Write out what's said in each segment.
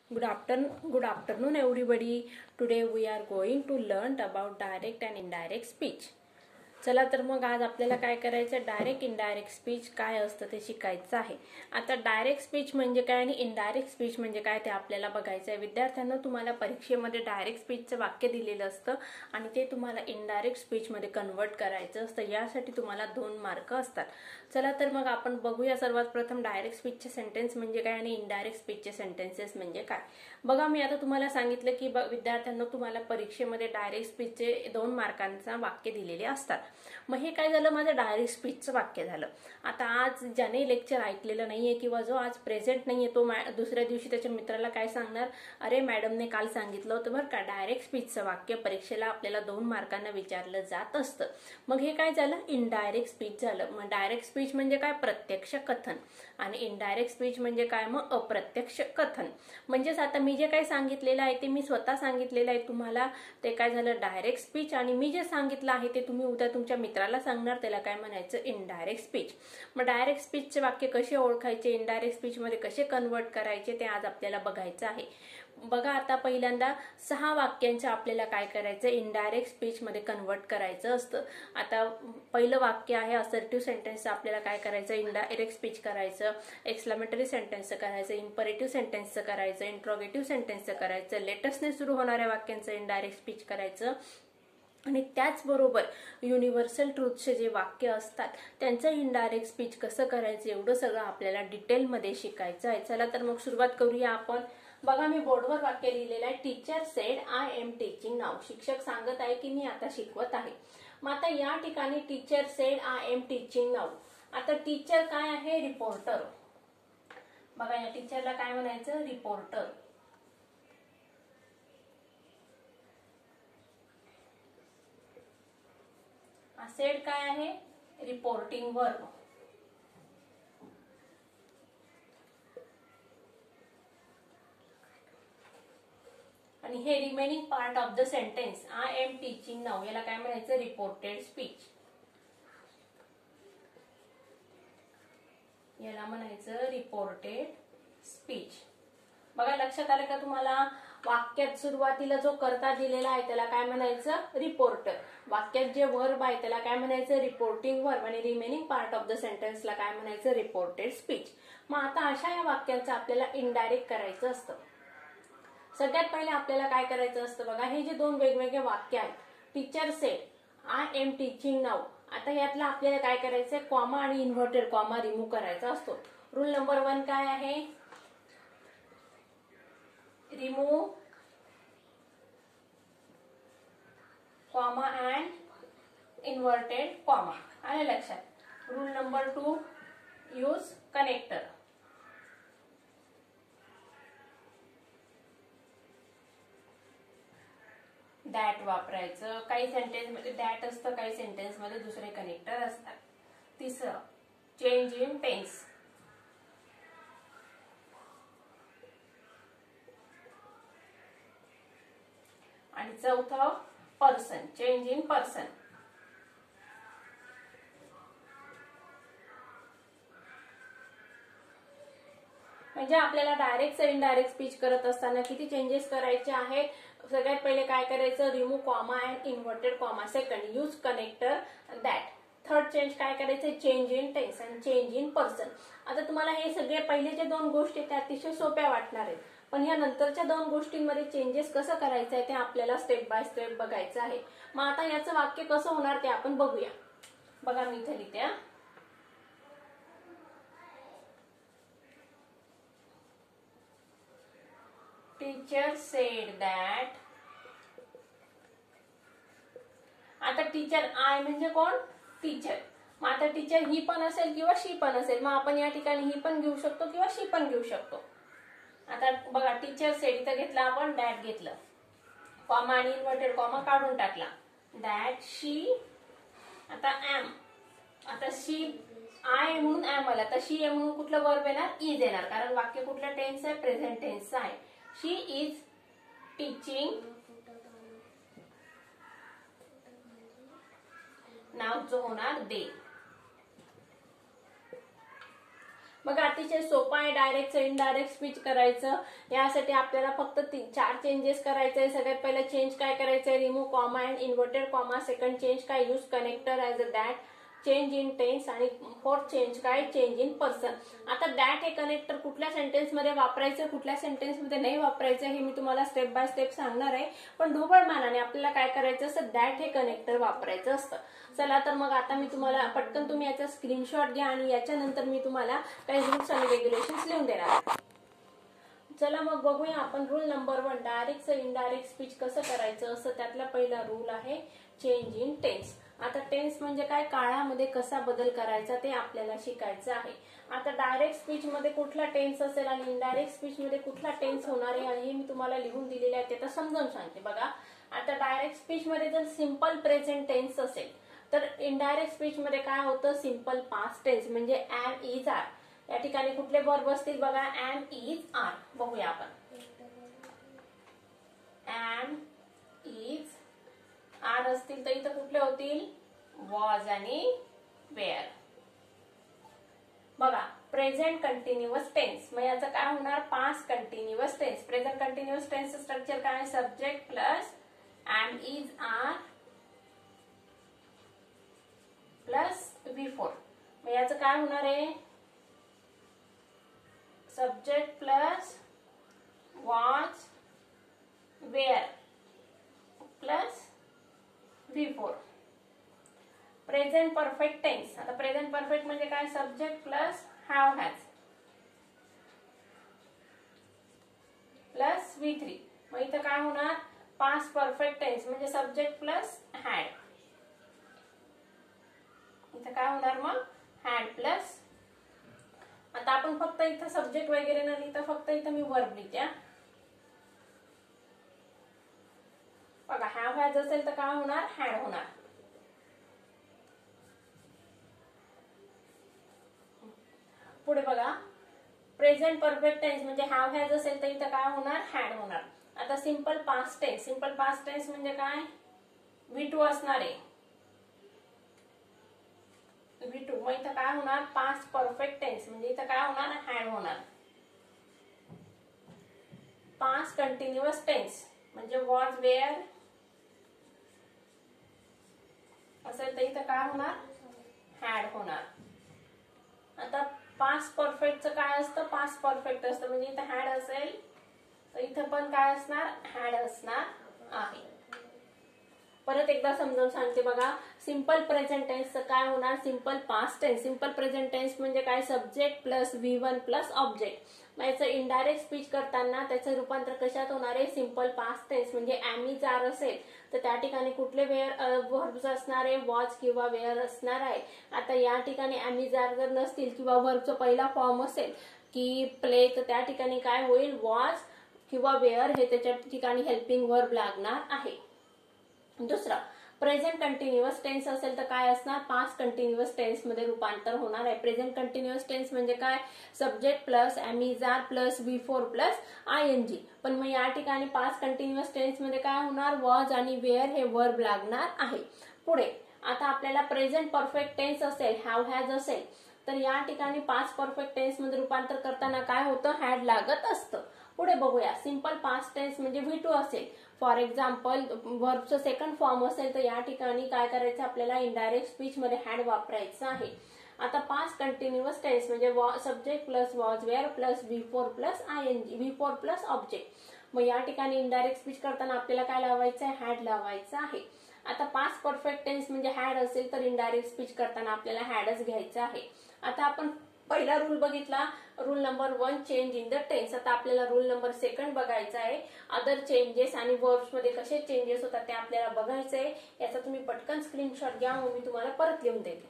Good afternoon, everybody. Today we are going to learn about direct and indirect speech. चला तर मग आज आपल्याला काय करायचं, डायरेक्ट इनडायरेक्ट स्पीच काय असतं ते शिकायचं आहे. आता डायरेक्ट स्पीच म्हणजे काय आणि इनडायरेक्ट स्पीच म्हणजे काय ते आपल्याला बघायचं आहे. विद्यार्थ्यांना तुम्हाला परीक्षेमध्ये डायरेक्ट स्पीचचं वाक्य दिलेलं असतं आणि ते तुम्हाला इनडायरेक्ट स्पीचमध्ये कन्वर्ट करायचं असतं. यासाठी तुम्हाला 2 मार्क असतात. चला तर मग आपण बघूया सर्वात प्रथम डायरेक्ट स्पीचचे सेंटेन्स म्हणजे काय आणि इनडायरेक्ट स्पीचचे सेंटेन्सेस म्हणजे काय. बघा, मी आता तुम्हाला सांगितलं की विद्यार्थ्यांना तुम्हाला परीक्षेमध्ये डायरेक्ट स्पीचचे 2 मार्कांचा वाक्य दिलेले असतात. मग हे काय झालं, माझं डायरेक्ट स्पीचचं वाक्य झालं. आता आज ज्याने लेक्चर ऐकलेलं नाहीये किंवा जो आज प्रेझेंट नाहीये तो दुसऱ्या दिवशी त्याच्या मित्राला काय सांगणार, अरे मॅडमने काल सांगितलं होतं बरं का, डायरेक्ट स्पीचचं वाक्य परीक्षेला आपल्याला 2 मार्कांना विचारलं जात असतं. मग हे काय झालं, इनडायरेक्ट स्पीच झालं. मग डायरेक्ट स्पीच म्हणजे काय, प्रत्यक्ष कथन, आणि इनडायरेक्ट स्पीच म्हणजे काय, मग अप्रत्यक्ष कथन. म्हणजेच आता मी जे काही सांगितलेलं आहे ते मी स्वतः सांगितलेलं आहे तुम्हाला, ते काय झालं डायरेक्ट स्पीच, आणि मी जे सांगितलं आहे ते तुम्ही उद्या तुमच्या मित्राला सांगणार, त्याला काय म्हणायचं, इनडायरेक्ट स्पीच. मग डायरेक्ट स्पीचचे वाक्य कसे ओळखायचे, इनडायरेक्ट स्पीच मध्ये कसे कन्वर्ट करायचे ते आज आपल्याला बघायचं आहे. बघा, आता पहिल्यांदा 6 वाक्यांचं आपल्याला काय करायचं, इनडायरेक्ट स्पीच मध्ये कन्वर्ट करायचं असतं. आता पहिलं वाक्य आहे असर्टिव्ह सेंटेन्स. आपल्याला काय करायचं, इनडायरेक्ट स्पीच करायचं. एक्सक्लेमेटरी सेंटेन्सचं करायचं, इम्परेटिव्ह सेंटेन्सचं करायचं, इंट्रोगेटिव्ह सेंटेन्सचं करायचं, लेटेस्टने सुरू होणाऱ्या वाक्यांचं इनडायरेक्ट स्पीच करायचं. आणि त्याचबरोबर युनिव्हर्सल ट्रूथचे जे वाक्य असतात त्यांचं इनडायरेक्ट स्पीच कसं करायचं, एवढं सगळं आपल्याला डिटेलमध्ये शिकायचं आहे. चला तर मग सुरुवात करूया आपण. बघा, मी बोर्डवर वाक्य लिहिलेलं आहे, teacher said I am teaching now. शिक्षक सांगत आहे की मी आता शिकवत आहे. मग आता या ठिकाणी teacher said I am teaching now. आता टीचर काय आहे, रिपोर्टर. बघा, या टीचरला काय म्हणायचं, रिपोर्टर. सेड काय आहे, रिपोर्टिंग वर्ब. आणि हे remaining part of the sentence, I am teaching now, याला काय म्हणायचं, रिपोर्टेड स्पीच. याला म्हणायचं रिपोर्टेड स्पीच. बघा, लक्षात आलं का तुम्हाला, वाक्यात सुरुवातीला जो कर्ता दिलेला आहे त्याला काय म्हणायचं, रिपोर्टर. वाक्यात जे वर्ब आहे त्याला काय म्हणायचं, रिपोर्टिंग वर्ब, आणि रिमेनिंग पार्ट ऑफ द सेंटेन्सला काय म्हणायचं, रिपोर्टेड स्पीच. मग आता अशा या वाक्याचं आपल्याला इनडायरेक्ट करायचं असतं. सगळ्यात पहिले आपल्याला काय करायचं असतं, बघा, हे जे 2 वेगवेगळे वाक्य आहेत, teacher said I am teaching now. आता यातला आपल्याला काय करायचंय, कॉमा आणि इन्व्हर्टेड कॉमा रिमूव्ह करायचा असतो. रूल नंबर 1 काय आहे, remove comma and inverted comma. आलं लक्षात. Rule number 2, use connector. That वापरायचं. काही सेंटेन्स मध्ये दॅट असतं, काही सेंटेन्स मध्ये दुसरे कनेक्टर असतात. तिसरं, चेंज इन टेन्स. आणि चौथं, पर्सन, चेंज इन पर्सन. म्हणजे आपल्याला डायरेक्ट इनडायरेक्ट स्पीच करत असताना किती चेंजेस करायचे आहेत. सगळ्यात पहिले काय करायचं, remove comma and inverted comma. Second, use connector that. Third change काय करायचं, चेंज इन टेन्स आणि चेंज इन पर्सन. आता तुम्हाला हे सगळे पहिले जे 2 गोष्टी त्या अतिशय सोप्या वाटणार आहेत, पण या नंतरच्या 2 गोष्टींमध्ये चेंजेस कसं करायचं आहे ते आपल्याला स्टेप बाय स्टेप बघायचं आहे. मग आता याचं वाक्य कसं होणार ते आपण बघूया. बघा, मी इथे लिहिते, टीचर सेड दॅट. आता टीचर आय म्हणजे कोण, टीचर. मग आता टीचर ही पण असेल किंवा शी पण असेल. मग आपण या ठिकाणी ही पण घेऊ शकतो किंवा शी पण घेऊ शकतो. आता बघा, टीचर सेड इथं घेतला आपण, दॅट घेतलं, कॉमा आणि इन्व्हर्टेड कॉमा काढून टाकला, दॅट शी. आता एम. आता शी आय म्हणून एम आला, तर शी एम म्हणून कुठलं वर्ब येणार, इज येणार, कारण वाक्य कुठलं टेन्स आहे, प्रेझेंट टेन्सचं आहे. शी इज टीचिंग नाव जो होणार दे. मग अतिशय सोपं आहे डायरेक्ट इनडायरेक्ट स्पीच करायचं. यासाठी आपल्याला फक्त 4 चेंजेस करायचे. सगळ्यात पहिला चेंज काय करायचंय, remove comma and inverted comma. Second change काय, use connector as a that. Change in tense. आणि फोर्थ चेंज काय, चेंज इन पर्सन. आता दॅट हे कनेक्टर कुठल्या सेंटेन्स मध्ये वापरायचं, कुठल्या सेंटेन्स मध्ये नाही वापरायचं हे मी तुम्हाला स्टेप बाय स्टेप सांगणार आहे. पण ढोबळमानाने आपल्याला काय करायचं असतं, दॅट हे कनेक्टर वापरायचं असतं. चला तर मग आता मी तुम्हाला पटकन तुम्ही याचा स्क्रीनशॉट घ्या आणि याच्यानंतर मी तुम्हाला काही रूल्स आणि रेग्युलेशन्स लिहून देणार. चला मग बघूया आपण rule number 1 direct indirect speech कसं करायचं असं. त्यातला पहिला रूल आहे चेंज इन टेन्स. आता टेन्स म्हणजे काय, काळामध्ये कसा बदल करायचा ते आपल्याला शिकायचं आहे. आता डायरेक्ट स्पीच मध्ये कुठला टेन्स असेल आणि इनडायरेक्ट स्पीच मध्ये कुठला टेन्स होणार आहे आणि हे मी तुम्हाला लिहून दिलेले आहे. ते तर समजावून सांगते बघा. आता डायरेक्ट स्पीच मध्ये जर सिंपल प्रेझेंट टेन्स असेल तर इनडायरेक्ट स्पीच मध्ये काय होतं, सिंपल पास्ट टेन्स म्हणजे एम इज आर. या ठिकाणी कुठले वर्ब असतील बघा, एम इज आर. बघूया आपण. एम इज आर असतील तर इथं कुठले होतील, वॉज आणि वेअर. बघा प्रेझेंट कंटिन्युअस टेन्स मग याचं काय होणार, past continuous tense. Present continuous tense structure काय, subject plus am is are plus V four. मग याचं काय होणार आहे, subject plus was were plus V four. Present perfect tense. आता प्रेझेंट परफेक्ट म्हणजे काय, subject plus have has plus V3. मग इथं काय होणार, पास्ट परफेक्ट टेन्स म्हणजे सब्जेक्ट प्लस हॅड. इथं काय होणार मग, हॅड प्लस. आता आपण फक्त इथं सब्जेक्ट वगैरे न लिहिता फक्त इथं मी वर्ब लिहिते. बघा हॅव हॅज असेल तर काय होणार, हॅड होणार. पुढे बघा प्रेझेंट परफेक्ट टेन्स म्हणजे हॅव हॅज असेल तर इथं काय होणार, हॅड होणार. आता simple past tense. Simple past tense म्हणजे काय, V2 असणार आहे. V2 मग इथं काय होणार, पास्ट परफेक्ट टेन्स म्हणजे इथं काय होणार, हॅड होणार. पास्ट कंटिन्युअस टेन्स म्हणजे वॉज वेअर असेल तर इथं काय होणार, हॅड होणार. आता पास्ट परफेक्टचं काय असतं, पास्ट परफेक्ट असतं म्हणजे इथं हॅड असेल तर इथं पण काय असणार, हॅड असणार आहे. परत एकदा समजावून सांगते बघा. सिंपल प्रेझेंट टेन्सचं काय होणार, simple past tense. Simple present tense म्हणजे काय, subject plus V1 plus object. मग याचं इनडायरेक्ट स्पीच करताना त्याचं रूपांतर कशात होणार आहे, सिंपल पास्ट टेन्स म्हणजे एम इज आर असेल तर त्या ठिकाणी कुठले वेअर वर्ब्स असणार आहे, वॉज किंवा वेअर असणार आहे. आता या ठिकाणी एम इज आर जर नसतील किंवा वर्बचा पहिला फॉर्म असेल की प्ले तर त्या ठिकाणी काय होईल, वॉज किंवा वेअर हे त्याच्या ठिकाणी हेल्पिंग वर्ब लागणार आहे. दुसरा प्रेझेंट कंटिन्युअस टेन्स असेल तर काय असणार, पास्ट कंटिन्युअस टेन्स मध्ये रूपांतर होणार आहे. प्रेझेंट कंटिन्युअस टेन्स म्हणजे काय, subject plus am is are plus V4 plus ING. पण मग या ठिकाणी पास्ट कंटिन्युअस टेन्स मध्ये काय होणार, वॉज आणि वेअर हे वर्ब लागणार आहे. पुढे आता आपल्याला प्रेझेंट परफेक्ट टेन्स असेल, हॅव हॅज असेल तर या ठिकाणी पास्ट परफेक्ट टेन्स मध्ये रूपांतर करताना काय होतं, हॅड लागत असतं. पुढे बघूया सिंपल पास्ट टेन्स म्हणजे V2 असेल. फॉर एक्झाम्पल वर्बचं सेकंड फॉर्म असेल तर या ठिकाणी काय करायचं, आपल्याला इनडायरेक्ट स्पीच मध्ये हॅड वापरायचं आहे. आता पास्ट कंटिन्युअस टेन्स म्हणजे subject plus was were plus V4 plus ING, V4 plus object. मग या ठिकाणी इनडायरेक्ट स्पीच करताना आपल्याला काय लावायचं आहे, हॅड लावायचं आहे. आता पास्ट परफेक्ट टेन्स म्हणजे हॅड असेल तर इनडायरेक्ट स्पीच करताना आपल्याला हॅडच घ्यायचं आहे. आता आपण पहिला रूल बघितला, rule number 1 change in the tense. आता आपल्याला रूल नंबर 2 बघायचा आहे, अदर चेंजेस आणि वर्ब्स मध्ये कसे चेंजेस होतात ते आपल्याला बघायचं आहे. याचा तुम्ही पटकन स्क्रीनशॉट घ्या, मग मी तुम्हाला परत लिहून देते.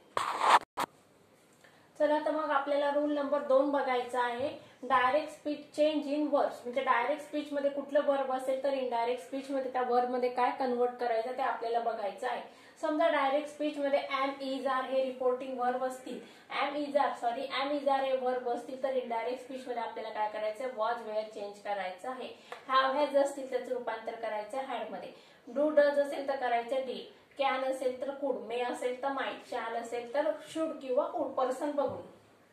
चला तर मग आपल्याला रूल नंबर 2 बघायचा आहे, direct speech change in verbs. म्हणजे डायरेक्ट स्पीच मध्ये कुठलं वर्ब असेल तर इनडायरेक्ट स्पीच मध्ये त्या वर्ब मध्ये काय कन्वर्ट करायचं ते आपल्याला बघायचं आहे. समजा डायरेक्ट स्पीच मध्ये एम इज आर हे रिपोर्टिंग वर्ब असतील, एम इज आर हे वर्ब असतील तर इनडायरेक्ट स्पीच मध्ये आपल्याला काय करायचं, वॉज वेअर चेंज करायचं आहे. हॅव हॅज असतील त्याचं रूपांतर करायचं हॅड मध्ये. डू डज असेल तर करायचं डीड, कॅन असेल तर कुड, मे असेल तर माइट, शॅल असेल तर शुड किंवा वुड पर्सन बघून.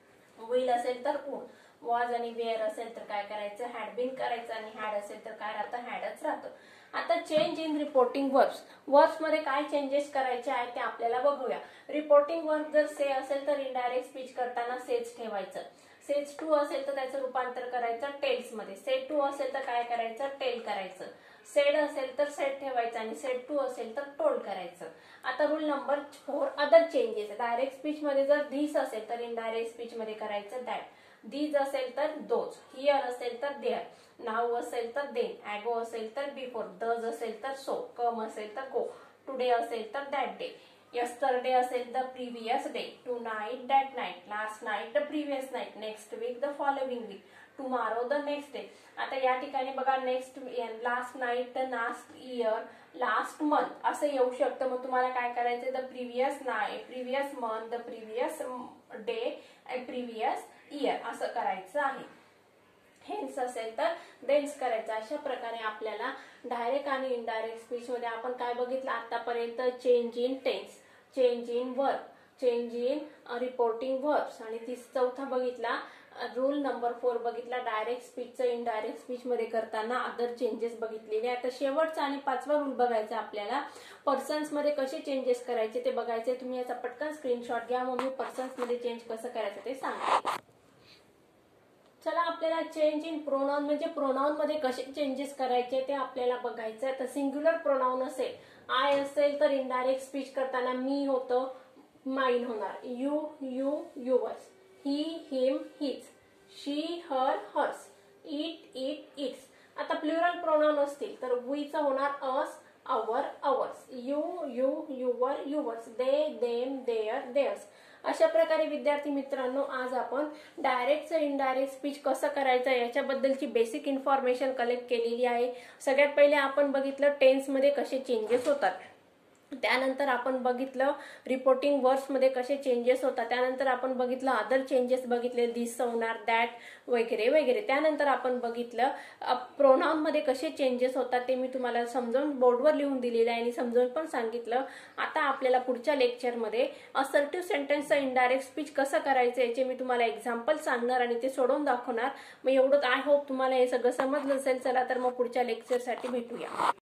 विल असेल तर वूड, वॉज आणि वेअर असेल तर काय करायचं, हॅड बीन करायचं, आणि हॅड असेल तर काय राहतं, हॅडच राहतं. आता change in reporting verbs, verbs मध्ये काय चेंजेस करायचे आहेत ते आपल्याला बघूया. रिपोर्टिंग वर्ब जर से असेल तर इनडायरेक्ट स्पीच करताना सेज ठेवायचं. सेज टू असेल तर त्याचं रूपांतर करायचं टेल्स मध्ये. सेड टू असेल तर काय करायचं, टेल करायचं. सेड असेल तर सेड ठेवायचं आणि सेड टू असेल तर टोल्ड करायचं. आता rule number 4 other changes. Direct speech मध्ये जर धीस असेल तर इनडायरेक्ट स्पीच मध्ये करायचं दॅट. दीज असेल तर दोज, हिअर असेल तर देअर, नाऊ असेल तर देन, ॲगो असेल तर बिफोर, डज असेल तर सो, कम असेल तर गो, टुडे असेल तर दॅट डे, yesterday असेल the previous day, tonight that night, last night the previous night, next week the following week, tomorrow the next day. आता या ठिकाणी बघा next, last night, the last year, last month असं येऊ शकतं. मग तुम्हाला काय करायचं, the previous night, previous month, the previous day and previous year असं करायचं आहे. हेन्स असेल तर देन्स करायचं. अशा प्रकारे आपल्याला डायरेक्ट आणि इनडायरेक्ट स्पीच मध्ये आपण काय बघितलं आतापर्यंत, change in tense, change in verb, change in reporting verbs, आणि चौथा बघितला रूल नंबर 4 बघितला डायरेक्ट स्पीचचं इनडायरेक्ट स्पीच मध्ये करताना अदर चेंजेस बघितलेले. आता शेवटचा आणि 5वा रूल बघायचा आपल्याला, पर्सन्स मध्ये कसे चेंजेस करायचे ते बघायचे. तुम्ही याचा पटकन स्क्रीनशॉट घ्या, मग मी पर्सन्स मध्ये चेंज कसं करायचं ते सांगते. चला आपल्याला चेंज इन प्रोनाउन म्हणजे प्रोनाउन मध्ये कसे चेंजेस करायचे ते आपल्याला बघायचं. तर सिंग्युलर प्रोनाउन असेल, आय असेल तर इनडायरेक्ट स्पीच करताना मी होतं माइन होणार, you you yours, he him his, she her hers, it it its. आता प्लुरल प्रोनाउन असतील तर वीचं होणार us, our ours, you you your yours, they them their theirs. अशा प्रकारे विद्यार्थी मित्रांनो आज आपण डायरेक्टचं इनडायरेक्ट स्पीच कसं करायचं याच्याबद्दलची बेसिक इन्फॉर्मेशन कलेक्ट केलेली आहे. सगळ्यात पहिले आपण बघितलं टेन्समध्ये कसे चेंजेस होतात, त्यानंतर आपण बघितलं रिपोर्टिंग वर्ड्स मध्ये कसे चेंजेस होतात, त्यानंतर आपण बघितलं अदर चेंजेस बघितले, दिस होणार, दॅट वगैरे वगैरे. त्यानंतर आपण बघितलं प्रोनाउन मध्ये कसे चेंजेस होतात ते मी तुम्हाला समजावून बोर्डवर लिहून दिलेलं आहे आणि समजावून पण सांगितलं. आता आपल्याला पुढच्या लेक्चरमध्ये असर्टिव्ह सेंटेन्सचं इनडायरेक्ट स्पीच कसं करायचं याचे मी तुम्हाला एक्झाम्पल सांगणार आणि ते सोडवून दाखवणार. मग एवढंच, आय होप तुम्हाला हे सगळं समजलं असेल. चला तर मग पुढच्या लेक्चरसाठी भेटूया.